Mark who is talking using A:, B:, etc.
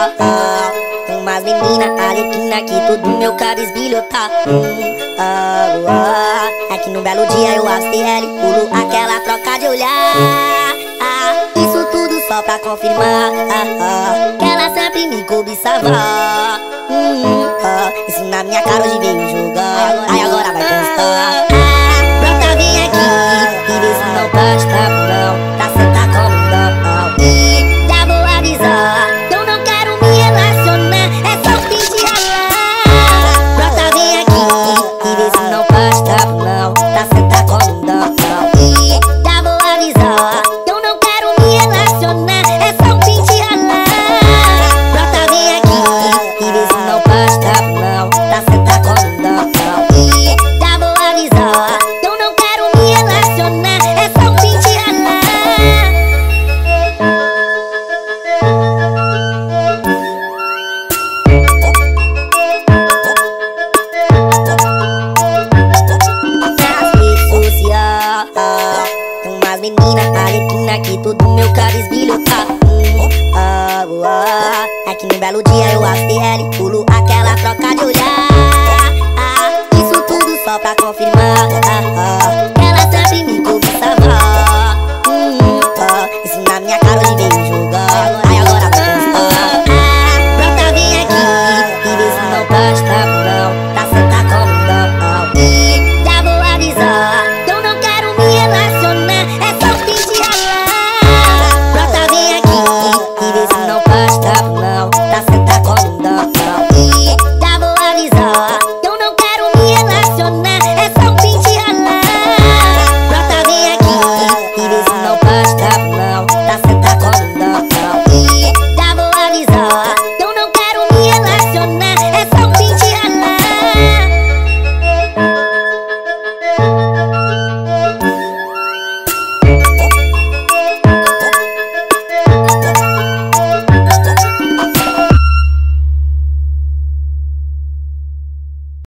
A: Umas menina alequina que tudo meu cabisbilho tá. É que num belo dia eu avistei ela e pulo aquela troca de olhar. Isso tudo só pra confirmar que ela sempre me cobiçava. Isso na minha cara hoje veio jogar. Aí agora vai constar. Brota, vem aqui e vê se não gosta não. Tá senta como não. E já vou avisar que eu não quero me relacionar. É só um fim de ralar. Brota, vem aqui e vê se não gosta não. Tá senta como não. E já vou avisar que eu não quero me relacionar. É só um fim de ralar. Brota, vem aqui e vê se não gosta não.